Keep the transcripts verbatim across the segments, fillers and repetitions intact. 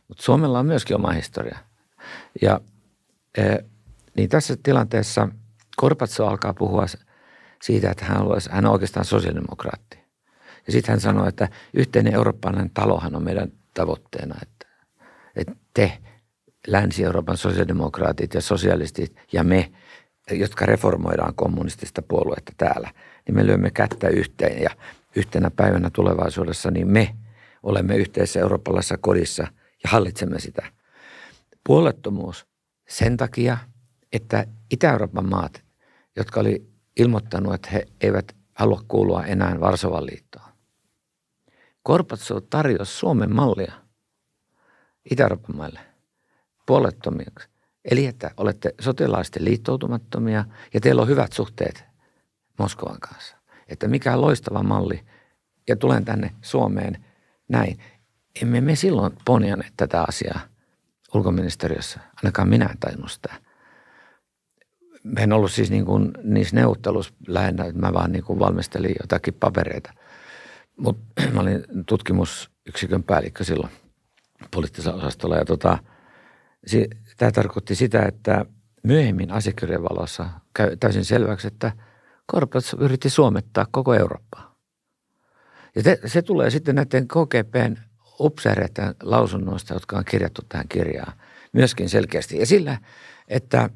Mutta Suomella on myöskin oma historia. Ja niin tässä tilanteessa Gorbatsov alkaa puhua siitä, että hän, haluaisi, hän on oikeastaan sosiaalidemokraatti. Ja sitten hän sanoi, että yhteinen eurooppalainen talohan on meidän tavoitteena, että, että te Länsi-Euroopan sosiaalidemokraatit ja sosialistit ja me, jotka reformoidaan kommunistista puoluetta täällä, niin me lyömme kättä yhteen ja yhtenä päivänä tulevaisuudessa niin me olemme yhteisessä eurooppalaisessa kodissa ja hallitsemme sitä. Puolettomuus sen takia, että Itä-Euroopan maat, jotka oli ilmoittanut, että he eivät halua kuulua enää Varsovan liittoon. Gorbatsov tarjosi Suomen mallia Itä-Euroopan maille puolettomiksi. Eli että olette sotilaallisesti liittoutumattomia ja teillä on hyvät suhteet Moskovan kanssa. Että mikä on loistava malli ja tulen tänne Suomeen näin. Emme me silloin ponjanneet tätä asiaa ulkoministeriössä. Ainakaan minä en tajunnut sitä. Mä en ollut siis niin kuin niissä neuvotteluissa lähinnä, että mä vaan niin kuin valmistelin jotakin papereita. Mutta mä olin tutkimusyksikön päällikkö silloin poliittisella osastolla. Ja tota, tämä tarkoitti sitä, että myöhemmin asiakirjojen valossa käy täysin selväksi, että Gorbatsov yritti suomettaa koko Eurooppaa. Ja te, se tulee sitten näiden K G P:n upseereiden lausunnoista, jotka on kirjattu tähän kirjaan, myöskin selkeästi. Ja sillä, että,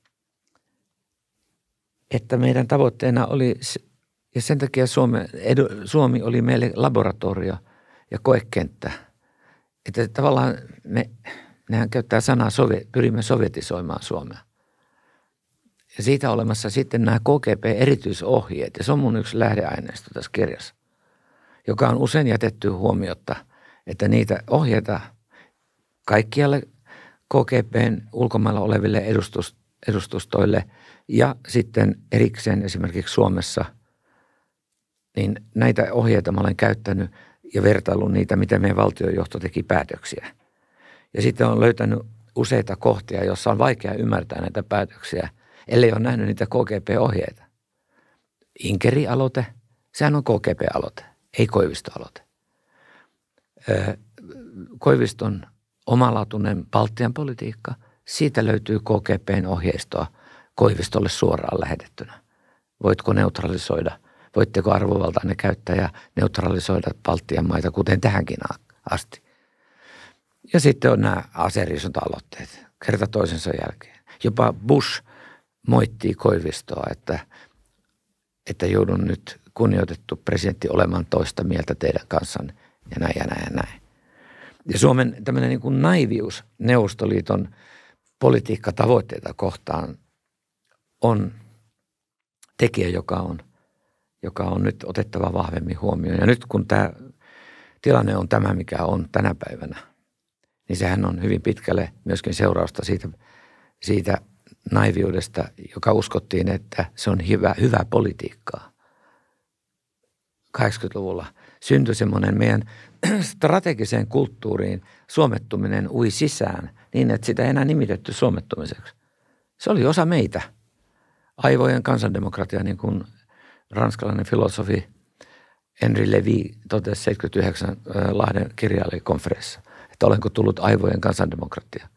että meidän tavoitteena oli, ja sen takia Suomi, edu, Suomi oli meille laboratorio ja koekenttä. Että tavallaan me, nehän käyttää sanaa, sovjet, pyrimme sovjetisoimaan Suomea. Ja siitä olemassa sitten nämä K G P-erityisohjeet, ja se on mun yksi lähdeaineisto tässä kirjassa, joka on usein jätetty huomiotta, että niitä ohjeita kaikkialle K G P:n ulkomailla oleville edustus, edustustoille ja sitten erikseen esimerkiksi Suomessa, niin näitä ohjeita mä olen käyttänyt ja vertaillut niitä, miten meidän valtionjohto teki päätöksiä. Ja sitten on löytänyt useita kohtia, joissa on vaikea ymmärtää näitä päätöksiä, ellei ole nähnyt niitä K G P-ohjeita. Inkeri-aloite, sehän on K G P-aloite, ei Koivisto-aloite. Koiviston omalaatuinen Baltian politiikka, siitä löytyy K G P:n ohjeistoa Koivistolle suoraan lähetettynä. Voitko neutralisoida, voitteko arvovaltainen käyttäjä neutralisoida Baltian maita, kuten tähänkin asti. Ja sitten on nämä aseriisunta-aloitteet, kerta toisensa jälkeen. Jopa Bush moittii Koivistoa, että, että joudun nyt kunnioitettu presidentti olemaan toista mieltä teidän kanssanne ja näin ja näin ja näin. Ja Suomen tämmöinen niin kuin naivius Neuvostoliiton politiikkatavoitteita kohtaan on tekijä, joka on, joka on nyt otettava vahvemmin huomioon. Ja nyt kun tämä tilanne on tämä, mikä on tänä päivänä, niin sehän on hyvin pitkälle myöskin seurausta siitä, siitä naiviudesta, joka uskottiin, että se on hyvä, hyvää politiikkaa. kahdeksankymmentäluvulla syntyi semmoinen meidän strategiseen kulttuuriin suomettuminen ui sisään niin, että sitä ei enää nimitetty suomettumiseksi. Se oli osa meitä. Aivojen kansandemokratia, niin kuin ranskalainen filosofi Henri Levy totesi seitsemänkymmentäyhdeksän Lahden kirjailijakonferenssissa, että olenko tullut aivojen kansandemokratia.